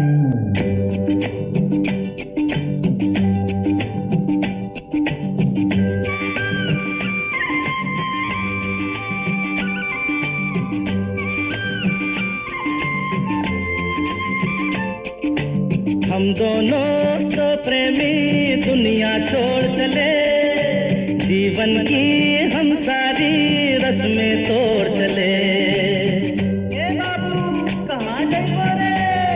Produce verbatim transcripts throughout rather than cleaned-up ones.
हम दोनों तो प्रेमी दुनिया छोड़ चले, जीवन की हम सारी रस्में तोड़ चले। ए बाबू कहाँ जाइबो रे?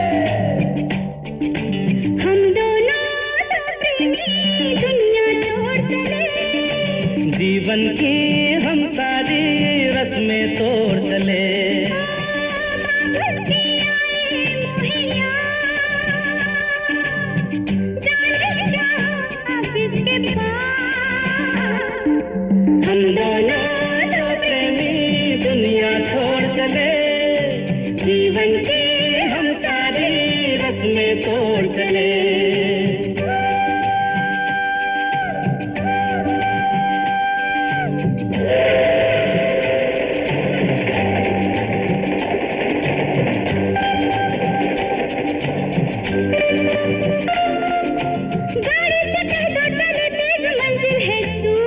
हम दोनों तो प्रेमी दुनिया छोड़ चले, जीवन की हम सारी रस्में तोड़ चले। हम दोनों तो प्रेमी दुनिया छोड़ चले, जीवन की हम सारी रस्में तोड़ चले। गाड़ी से कह दो चले तेज मंजिल है तू,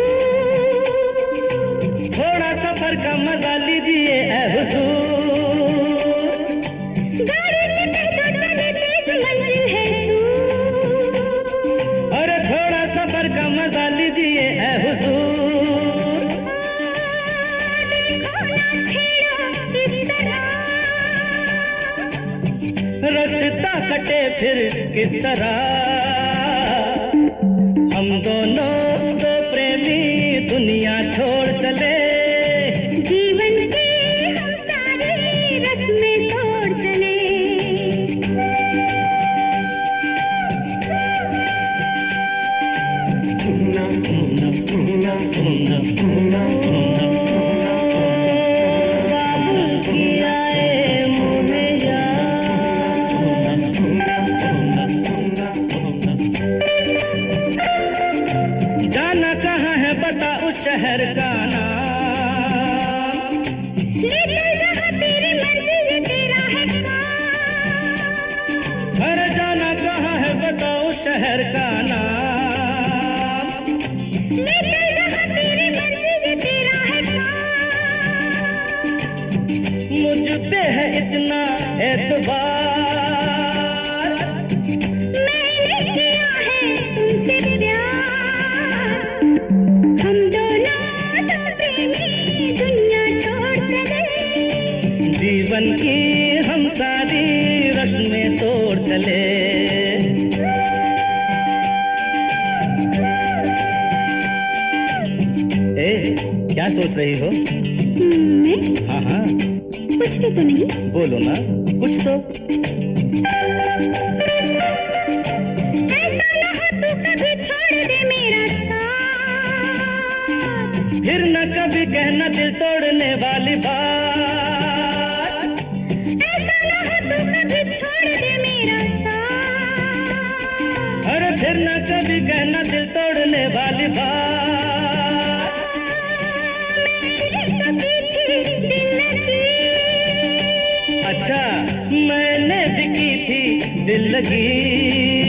थोड़ा सफर का मजा लीजिए ऐ हुजूर। गाड़ी से कह दो चले तेज मंजिल है तू, अरे थोड़ा सफर का मजा लीजिए ऐ हुजूर। देखो ना छेड़ो इस तरह, रास्ता कटे फिर किस तरह। हम दोनों तो प्रेमी दुनिया छोड़ चले, जीवन की हम सारी रस्में तोड़ चले। बाबू किया ए मुझे जाना कहाँ है बता उस शहर का नाम। ले चल जहाँ तेरी मंजिल ये तेरा है काम। अरे जाना कहाँ है बता उस शहर का नाम। ले चल जहाँ तेरी मंजिल ये तेरा है काम। मुझ पे है इतना एतबार, मैंने किया है तुमसे प्यार। हम दोनों तो प्रेमी दुनिया छोड़ चले, जीवन की हम सारी रस्में तोड़ चले। ए, क्या सोच रही हो? मैं हाँ हाँ कुछ भी तो नहीं। बोलो ना कुछ तो। ऐसा ना हो तू कभी छोड़ दे मेरा साथ, फिर न कभी कहना दिल तोड़ने वाली बात। ऐसा ना हो तू कभी छोड़ दे मेरा साथ। अरे फिर न कभी कहना दिल तोड़ने वाली बात। मैंने तो की थी दिल लगी, अच्छा मैंने भी की थी दिल लगी।